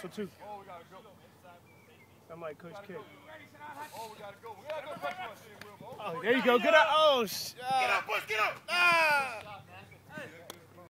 whistle too. Oh, we gotta go. I'm like Coach K. Oh, we gotta go. We gotta go. Oh, there you go. Good up. Oh, Get up, boys, get up. Ah!